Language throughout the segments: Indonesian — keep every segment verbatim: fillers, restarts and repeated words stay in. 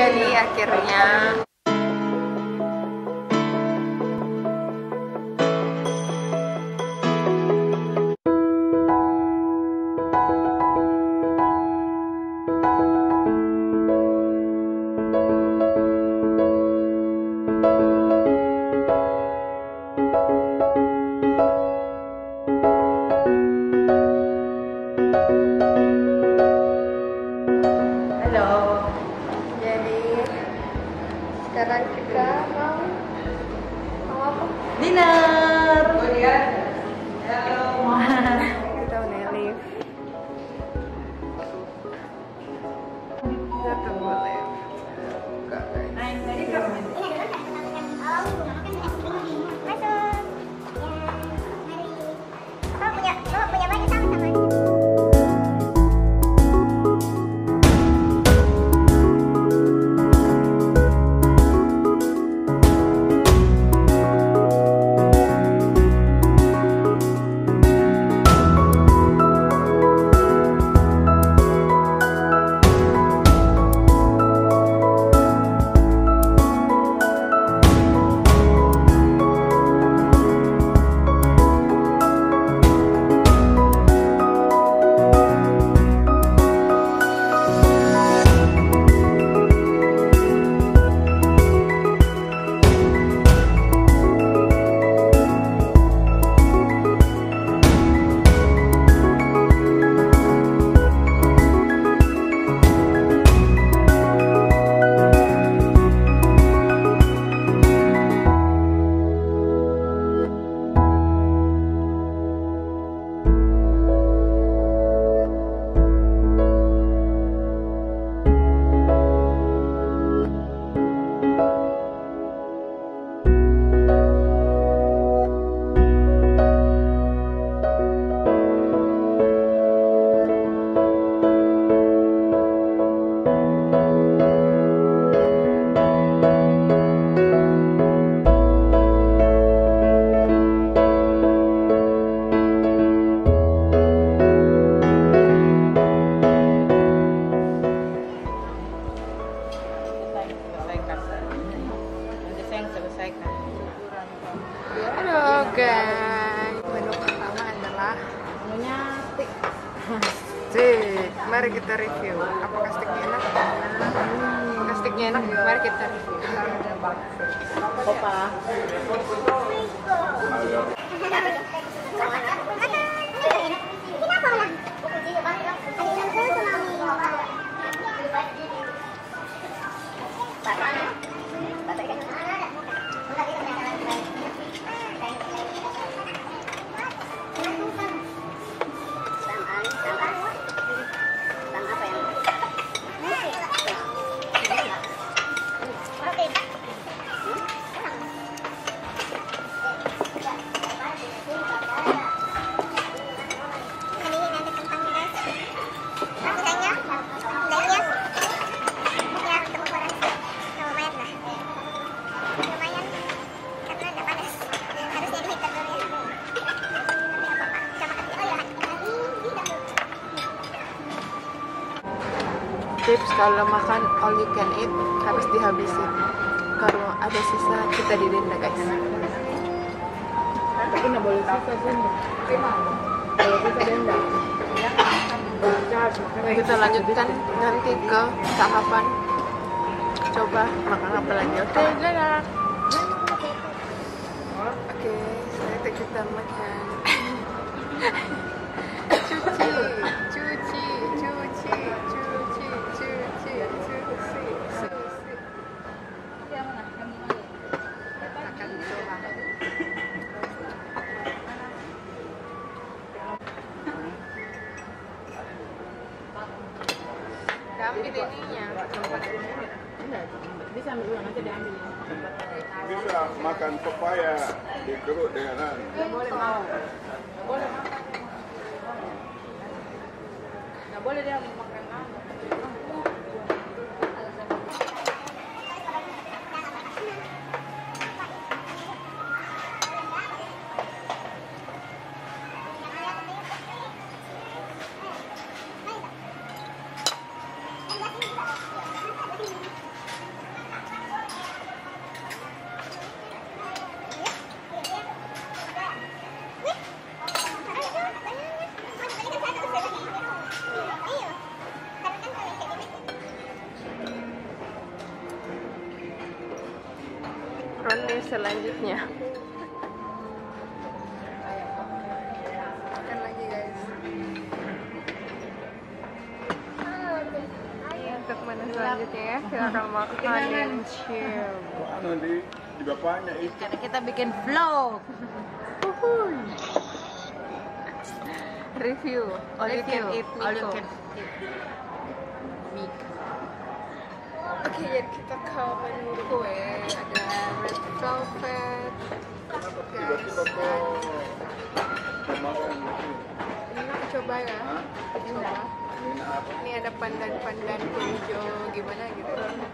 jadi akhirnya. Sekarang kita mau mau apa? Dinner. Oh iya. Halo. Kita mau naik lift. Kita tunggu lift. Enggak guys. Naik tadi kamu. Halo guys, menu pertama adalah Menunya stick. steak. Mari kita review. Apakah steaknya enak? Apakah steaknya enak? Mari kita review. Opa. Tips kalau makan all you can eat harus dihabisin. Kalau ada sisa kita didenda guys. Tapi nggak boleh sisa sih. Kalau sisa denda. Kita lanjutkan nanti ke tahapan coba makan apa lagi. Oke, dadah. Oke, sekarang kita makan. Cuci, cuci, cuci, cuci, cuci, cuci, sushi. Makan coba. Ambil ininya. Bisa ambil ulang aja diambil. Bisa makan pepaya digeruk dengan Nggak boleh mau. Nggak boleh makan. Nggak boleh dia makan apa. review selanjutnya. Makan lagi guys. Untuk menu selanjutnya ya, kita akan makan dan chill. Anu di di bapaknya itu. Karena kita bikin vlog. Review, all you can eat All you Miko. can eat. Miko. Oke, jadi kita ke menu kue. Ada red velvet, Tiba-tiba kok makan gitu. enak coba ya. Hah? Coba. Ini apa? Ini ada pandan-pandan hijau gimana gitu.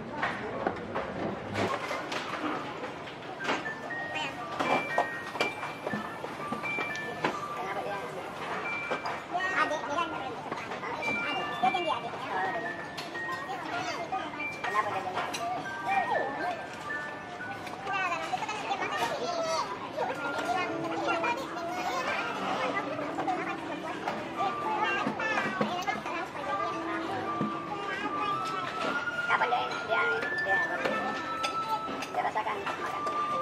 Kapan dia dia dia dia rasakan makan.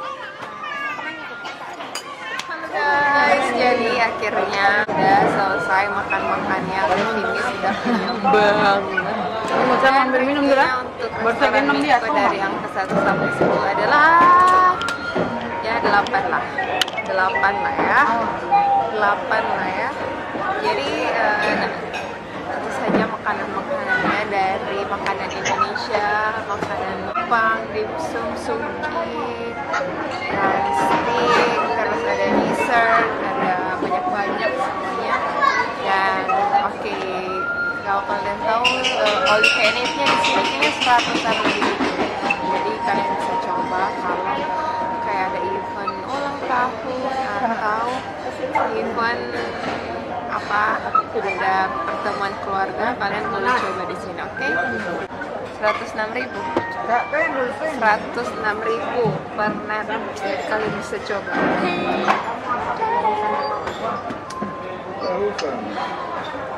Halo guys, jadi akhirnya udah selesai makan-makannya. Ini sudah kenyang banget. Mau saya ambil minum dulu lah. Untuk Baru saya restoran minum Miko dia. dari angka satu sampai sepuluh adalah ya delapan lah, delapan lah ya, delapan lah ya. Jadi eh, tentu saja makanan-makanannya dari makanan Indonesia, makanan Jepang, dimsum, suki, rice stick, terus ada dessert, ada banyak-banyak semuanya. Dan oke, kalau kalian tahu uh, all you can eat-nya di sini kayaknya seratusan lebih. Jadi kalian bisa coba kalau kayak ada event ulang tahun atau event apa ada pertemuan keluarga, kalian boleh coba di sini, oke? seratus enam ribu, seratus enam ribu per net, kalian bisa coba. Harusan.